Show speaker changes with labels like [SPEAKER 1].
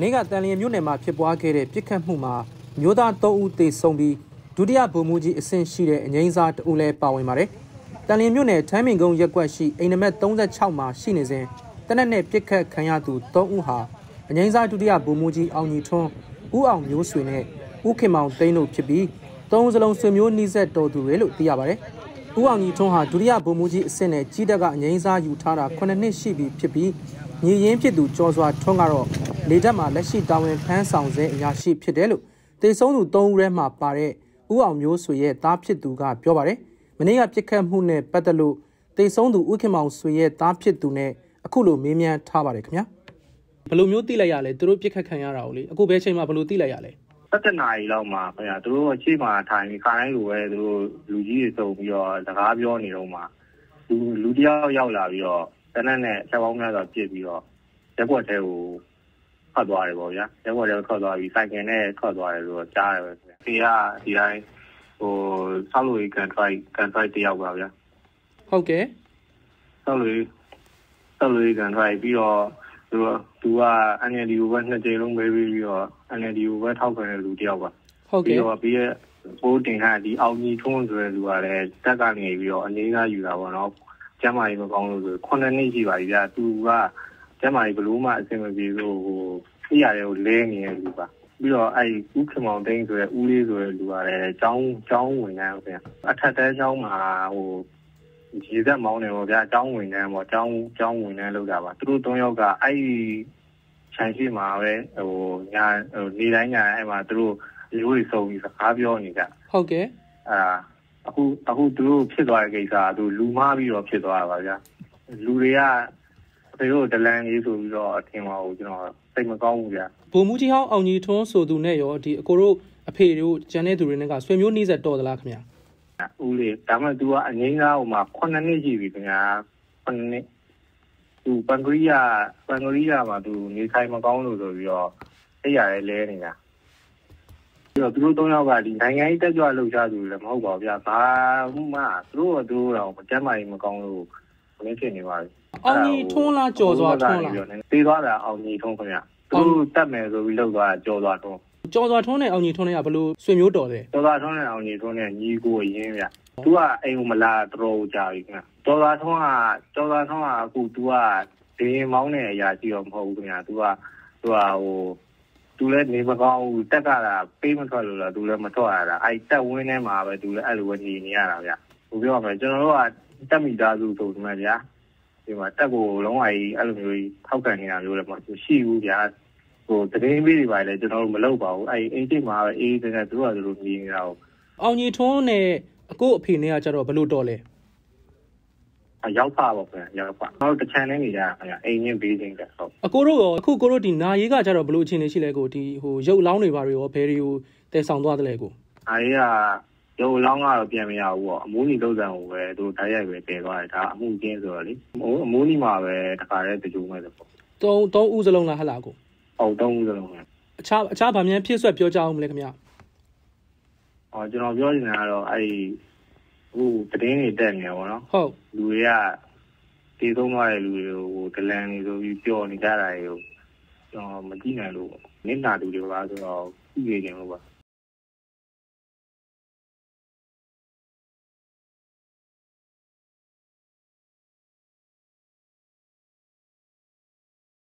[SPEAKER 1] နေ့ကတန်လျင်မြို့နယ်မှာဖြစ်ပွားခဲ့တဲ့ပြစ်ခတ်မှုမှာမျိုးသား3ဦးသေဆုံးပြီးဒုတိယဗိုလ်မှူးကြီးအဆင့်ရှိတဲ့အငိမ့်စား2ဦးလည်းပါဝင်ပါတယ်။တန်လျင်မြို့နယ်ထမ်းမင်ကုန်းရပ်ကွက်ရှိအိမ်နံပါတ်36မှာရှိနေစဉ်တနက်နေ့ပြစ်ခတ်ခံရသူ3ဦးဟာအငိမ့်စားဒုတိယဗိုလ်မှူးကြီးအောင်ညီထွန်းဦးအောင်မျိုးဆွေနဲ့ဦးခင်မောင်သိန်းတို့ဖြစ်ပြီး3ဦးစလုံးဆွေမျိုးနှိစက်တော်သူတွေလို့သိရပါတယ်။ဦးအောင်ညီထွန်းဟာဒုတိယဗိုလ်မှူးကြီးအဆင့်နဲ့ကြီးတက်ကအငိမ့်စားယူထားတာ9နှစ်ရှိပြီဖြစ်ပြီးညီရင်းဖြစ်သူကျော်စွာထွန်းကတော့လေတပ်မှာလက်ရှိတာဝန်ထမ်းဆောင်စေအရာရှိဖြစ်တယ်လို့တေဆုံးသူ3ဦးထဲမှာပါတဲ့ဦးအောင်မျိုးဆွေရဲ့သားဖြစ်သူကပြောပါတယ်။မနေ့ကပြစ်ခတ်မှုနဲ့ပတ်သက်လို့တေဆုံးသူဦးခင်မောင်ဆွေရဲ့သားဖြစ်သူနဲ့အခုလိုမေးမြန်းထားပါတယ်ခင်ဗျာ။ဘယ်လိုမျိုးသိလိုက်ရလဲသူတို့ပြစ်ခတ်ခံရတာကိုလေအခုဘယ်ချိန်မှဘယ်လိုသိလိုက်ရလဲ
[SPEAKER 2] 17နာရီလောက်မှာခင်ဗျာသူတို့အခြေမှာထိုင်ပြီးခါတိုင်းလိုပဲသူတို့လူကြီးတွေစုံပြီးတော့စကားပြောနေတော့မှလူတယောက်ရောက်လာပြီးတော့တနက်နဲ့ချက်ပေါင်းများစွာပြစ်ပြီးတော့ရက်ွက်တဲကိုထွက်သွားတယ်ပေါ့ဗျာရက်ွက်တဲထွက်သွားပြီးစိုက်ကင်နဲ့ထွက်သွားတယ်လို့ကြားတယ်ပဲခင်ဗျာဒီတိုင်းဆောက်လို့ကန်ထရိုက်တယောက်ပါဗျာ
[SPEAKER 1] ဟုတ်ကဲ့
[SPEAKER 2] ဆောက်လို့ကန်ထရိုက်ပြီးတော့သူက NLD ကိုပဲ2ကြိမ်လုံးပေးပြီးတော့ NLD ကိုပဲထောက်ခံတဲ့လူတယောက်ပါ
[SPEAKER 1] ဟုတ်ကဲ့
[SPEAKER 2] ပြီးတော့ပြီးရဲ့ဘိုးတင်ကဒီအောင်ကြီးထွန်းဆိုတဲ့လူကလည်းတက်ကနေပြီးတော့အနေသားယူတာပေါ့နော်ကျမ်းမာရေးမကောင်းလို့ဆို9နှစ်ရှိပါပြီဗျာသူကကျမ်းမာရေးဘလို့မှအဆင်မပြေလို့သိရတယ်ကိုလဲနေတဲ့လူပါပြီးတော့အဲ့ဦးခင်မောင်သိန်းဆိုတဲ့ဦးလေးဆိုတဲ့လူကလည်းကျောင်းဝင်နေတယ်ဗျာအထက်တဲကျောင်းမှာရေသက်မောင်းနေပေါ့ဗျာကျောင်းဝင်နေပေါ့ကျောင်းဝင်နေလောက်တာပါသူတို့3ယောက်ကအဲ့ခြံရှိမှာပဲညာနေတိုင်းညာအဲ့မှာသူတို့လူတွေစုံပြီးစကားပြောနေကြ
[SPEAKER 1] ဟုတ်ကဲ့
[SPEAKER 2] အခုသူတို့ဖြစ်သွားတဲ့ကိစ္စကသူလူမားပြီးတော့ဖြစ်သွားတာပါဗျာလူတွေကသူတို့ဒလန်ကြီးဆိုပြီးတော့အထင်ပါဘူးကျွန်တော်စိတ်မကောင်းဘူးဗျာ
[SPEAKER 1] ဗိုလ်မှူးကြီးဟောင်းအောင်ကြီးထွန်းဆိုသူနဲ့ရောဒီအကိုတို့အဖေတို့ကျန်တဲ့သူတွေနဲ့ကဆွေမျိုးနှိစက်တော်သလားခင်ဗျာ
[SPEAKER 2] ဦးလေးဒါမှသူကအငိမ့်သားဟိုမှာ9နှစ်ရှိပြီခင်ဗျာ9နှစ်သူပန်ဂရီယာမှာသူနေဆိုင်မကောင်းလို့ဆိုပြီးတော့အဲ့ရတယ်လဲနေတာပြီးတော့သူတို့3ယောက်ကဒီနိုင်ငံရေးတက်ကြွလှုပ်ရှားသူလည်းမဟုတ်ပါဘူးဗျာဘာမှသူတို့တော့ကျမ်းမာရေးမကောင်းလို့မင်းဖြစ်နေပါဘူး
[SPEAKER 1] အောင်ကြီးထွန်းလားကြော်စွာထွန်းလား
[SPEAKER 2] သိသွားတာအောင်ကြီးထွန်းခင်ဗျာသူတက်မယ်ဆိုပြီးလှုပ်သွားတာကြော်စွာထွန်း
[SPEAKER 1] နဲ့အောင်ကြီးထွန်းနဲ့ကဘလို့ဆွေမျိုးတော်တယ်
[SPEAKER 2] ကျော်စွာထွန်းနဲ့အောင်ကြီးထွန်းနဲ့ညီကိုရင်းဗျသူကအိမ်ကိုမလာတော့ကြာပြီခင်ဗျကျော်စွာထွန်းကအခုသူကဒင်းမောင်းတဲ့အရာရှိတော့မဟုတ်ဘူးခင်ဗျသူလည်းနေမကောင်းဘူးတက်ကတာပေးမထွက်လို့လားသူလည်းမထွက်ရတာအဲ့တက်ဝင်းထဲမှာပဲသူလည်းအဲ့လိုပဲနေရတာဗျဟိုပြောရမယ်ကျွန်တော်တို့ကတက်မိသားစုဆိုဒီမှာဗျာဒီမှာတက်ကိုလုံးဝကြီးအဲ့လိုမျိုးထောက်ကန်နေတာမျိုးလည်းမရှိဘူးဗျာတရင်ပေးတွေပါလေကျွန်တော်တို့မလုပ်ပါဘူးအဲ့အိမ်တိတ်မှာပဲအေးတဲ့သူတို့ကလိုနေနေတာကို
[SPEAKER 1] အောင်ကြီးထွန်းနဲ့အကိုအဖေနဲ့ကကြတော့ဘလို့တော်လဲ
[SPEAKER 2] ရောက်ပါပေါ့ခင်ဗျရောက်ပါကျွန်တော်တို့တချန်နေနေကြခင်ဗျအိမ်ချင်းဘေးချင်းကဟုတ်
[SPEAKER 1] အကိုတို့ရောအခုကိုတို့ဒီနာရေးကကြတော့ဘလို့အခြေအနေရှိလဲကိုဒီရုပ်လောင်းတွေပါတွေရောဘယ်တွေကိုတည်ဆောင်သွားတယ်လဲကို
[SPEAKER 2] နာရေးကရုပ်လောင်းကတော့ပြန်မရဘူးပေါ့အမိုးနီလုံးစံကိုပဲသူဓာတ်ရိုက်ပဲတည်သွားတယ်ဒါအမှုကျင်းဆိုတော့လေအမိုးနီမှာပဲတခါတည်းတကြိုးမဲ့ဆိုပေါ့
[SPEAKER 1] 3ဦးစလုံးလားဟလားကို
[SPEAKER 2] ဟုတ်3ဦးစလုံးပဲ
[SPEAKER 1] အခြားဗာမြန်ဖြစ်ဆွက်ပြောကြအောင်မလဲခင်ဗျ
[SPEAKER 2] ကျွန်တော်ပြောနေတာကတော့အဲ့တည်င်းတွေတက်နေပါတော့
[SPEAKER 1] ဟုတ်
[SPEAKER 2] လူတွေကတည်ဆုံးသွားတဲ့လူတွေကိုဒလန်တွေဆိုပြီးပြောနေကြတာတွေကိုကျွန်တော်မကြည့်နိုင်လို့နင့်နာသူတွေပါဆိုတော့ကြည့်နေတယ်လို့ပါ